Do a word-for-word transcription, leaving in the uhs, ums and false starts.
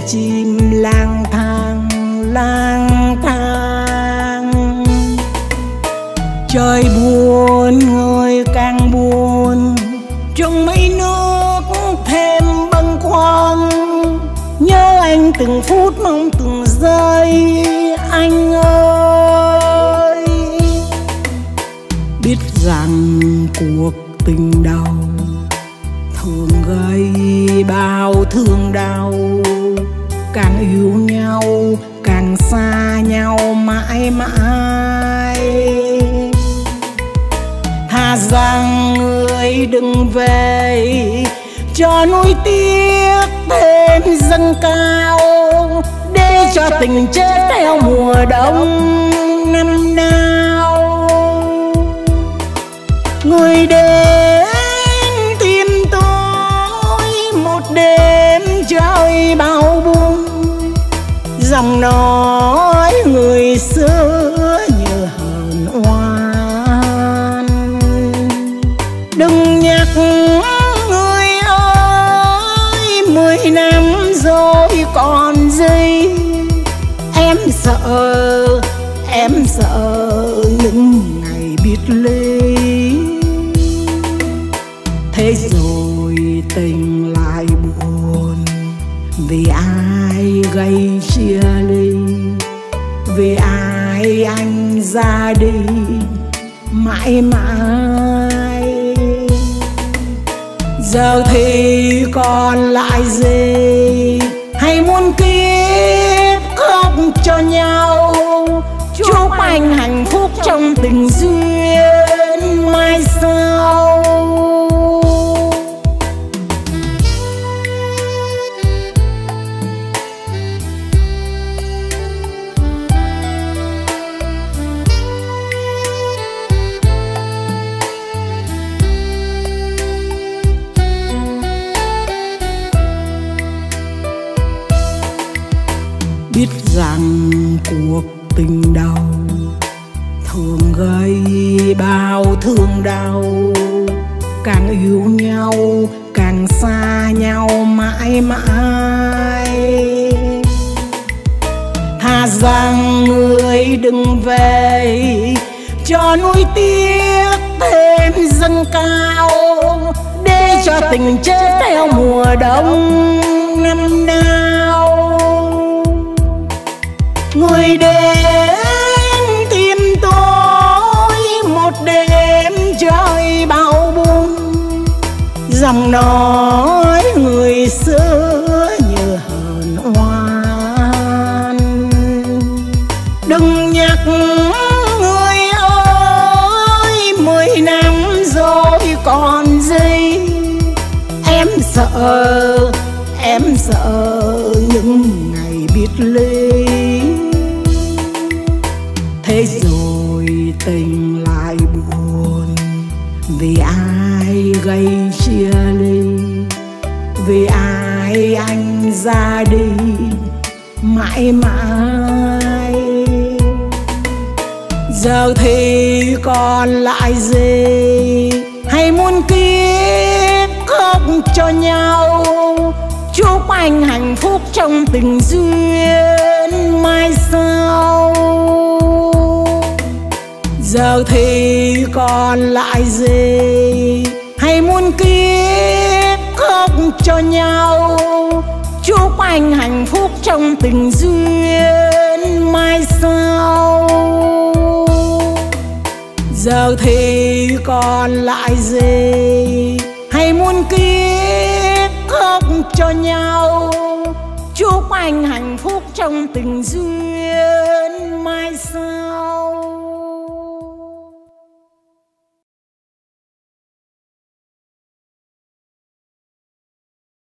chim lang thang lang thang. Trời buồn người càng buồn, trong mấy nước thêm bâng khuâng. Nhớ anh từng phút mong từng giây anh ơi. Biết rằng cuộc tình đau thường gây bao thương đau, càng yêu nhau càng xa nhau mãi mãi. Thà rằng người đừng về cho nuối tiếc thêm dâng cao, để cho tình chết theo mùa đông năm nào. Người đến tìm tôi một đêm trời bao buồn, giọng nói người xưa như hờn oan. Đừng nhắc người ơi, mười năm rồi còn gì. Em sợ, em sợ những ngày biệt ly. Thế rồi tình lại buồn, vì ai gây chia ly, vì ai anh ra đi mãi mãi. Giờ thì còn lại gì, hay muôn kiếp khóc cho nhau. Chúc anh hạnh phúc trong tình duyên mai sau. Biết rằng cuộc tình đau thường gây bao thương đau, càng yêu nhau càng xa nhau mãi mãi. Thà rằng người đừng về cho nuối tiếc thêm dâng cao, để cho tình chết theo mùa đông năm nào. Người đến tìm tôi một đêm trời bao buồn, giọng nói người xưa như hờn oan. Đừng nhắc người ơi, mười năm rồi còn gì. Em sợ, em sợ những ngày biệt ly. Thế rồi tình lại buồn, vì ai gây chia ly, vì ai anh ra đi mãi mãi. Giờ thì còn lại gì, hay muôn kiếp khóc cho nhau. Chúc anh hạnh phúc trong tình duyên mai sau. Giờ thì còn lại gì, hay muôn kiếp khóc cho nhau. Chúc anh hạnh phúc trong tình duyên mai sau. Giờ thì còn lại gì, hay muôn kiếp khóc cho nhau. Chúc anh hạnh phúc trong tình duyên mai sau.